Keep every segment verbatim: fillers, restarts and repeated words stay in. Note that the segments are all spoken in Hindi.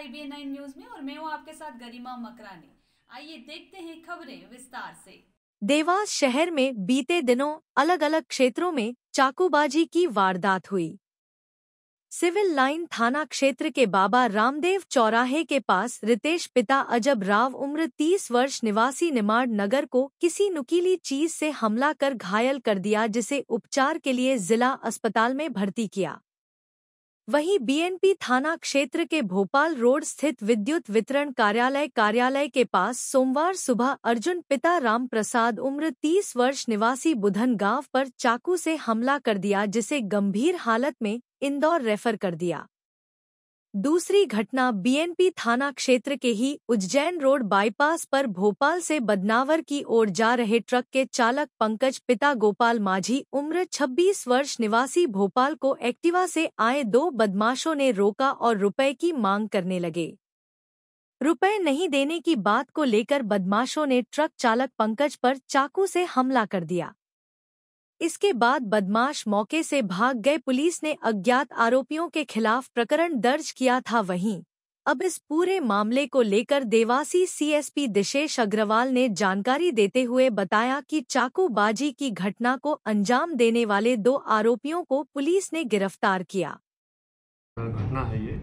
बी एन नाइन न्यूज में और मैं हूँ आपके साथ गरिमा मकरानी। आइए देखते हैं खबरें विस्तार से। देवास शहर में बीते दिनों अलग अलग क्षेत्रों में चाकूबाजी की वारदात हुई। सिविल लाइन थाना क्षेत्र के बाबा रामदेव चौराहे के पास रितेश पिता अजब राव उम्र तीस वर्ष निवासी निमाड़ नगर को किसी नुकीली चीज से हमला कर घायल कर दिया, जिसे उपचार के लिए जिला अस्पताल में भर्ती किया। वहीं बी एन पी थाना क्षेत्र के भोपाल रोड स्थित विद्युत वितरण कार्यालय कार्यालय के पास सोमवार सुबह अर्जुन पिता राम प्रसाद उम्र तीस वर्ष निवासी बुधन गांव पर चाकू से हमला कर दिया, जिसे गंभीर हालत में इंदौर रेफर कर दिया। दूसरी घटना बी एन पी थाना क्षेत्र के ही उज्जैन रोड बाईपास पर भोपाल से बदनावर की ओर जा रहे ट्रक के चालक पंकज पिता गोपाल माझी उम्र छब्बीस वर्ष निवासी भोपाल को एक्टिवा से आए दो बदमाशों ने रोका और रुपए की मांग करने लगे। रुपए नहीं देने की बात को लेकर बदमाशों ने ट्रक चालक पंकज पर चाकू से हमला कर दिया। इसके बाद बदमाश मौके से भाग गए। पुलिस ने अज्ञात आरोपियों के खिलाफ प्रकरण दर्ज किया था। वहीं अब इस पूरे मामले को लेकर देवासी C S P Dishesh Agrawal ने जानकारी देते हुए बताया कि चाकूबाजी की घटना को अंजाम देने वाले दो आरोपियों को पुलिस ने गिरफ्तार किया। घटना है ये,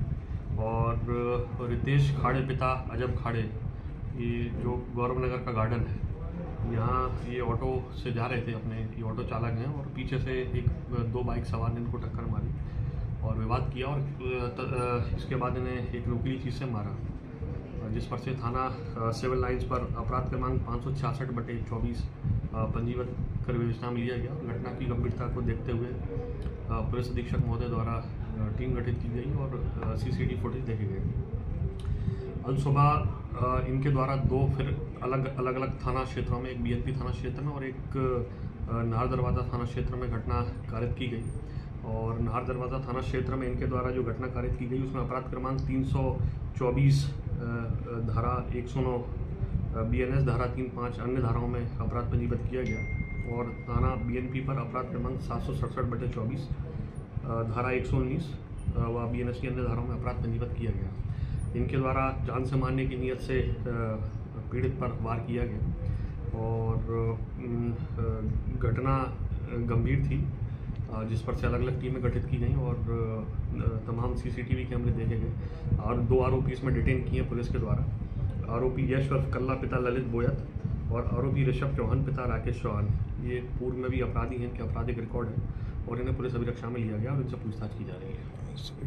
और रितेश खाड़े पिता अजब खाड़े, ये जो गौरव नगर का गार्डन है, यहाँ ये ऑटो से जा रहे थे अपने, ये ऑटो चालक हैं, और पीछे से एक दो बाइक सवार ने इनको टक्कर मारी और विवाद किया, और इसके बाद इन्हें एक नुकीली चीज़ से मारा, जिस पर से थाना सिविल लाइंस पर अपराध क्रमांक पाँच सौ छियासठ बटे चौबीस पंजीबद्ध कर विवेचना में लिया गया। घटना की गंभीरता को देखते हुए पुलिस अधीक्षक महोदय द्वारा टीम गठित की गई और C C T V footage देखे गए। कल सुबह इनके द्वारा दो फिर अलग अलग अलग थाना क्षेत्रों में, एक बी एन पी थाना क्षेत्र में और एक नाहर दरवाज़ा थाना क्षेत्र में घटना कारित की गई। और नाहर दरवाज़ा थाना क्षेत्र में इनके द्वारा जो घटना कारित की गई उसमें अपराध क्रमांक तीन सौ चौबीस धारा एक सौ नौ बी एन एस धारा तीन पाँच अन्य धाराओं में अपराध पंजीबद्ध किया गया, और थाना बी एन पी पर अपराध क्रमांक सात सौ सड़सठ बटे चौबीस धारा एक सौ उन्नीस व बी एन एस की अन्य धाराओं में अपराध पंजीबद्ध किया गया। इनके द्वारा जान से मारने की नीयत से पीड़ित पर वार किया गया, और घटना गंभीर थी, जिस पर से अलग अलग टीमें गठित की गई और तमाम सी सी टी वी कैमरे देखे गए, और दो आरोपी इसमें डिटेन किए पुलिस के द्वारा। आरोपी यश उर्फ कल्ला पिता ललित बोयत और आरोपी ऋषभ चौहान पिता राकेश चौहान, ये पूर्व में भी अपराधी हैं, इनके आपराधिक रिकॉर्ड है और इन्हें पुलिस अभिरक्षा में लिया गया और इनसे पूछताछ की जा रही है।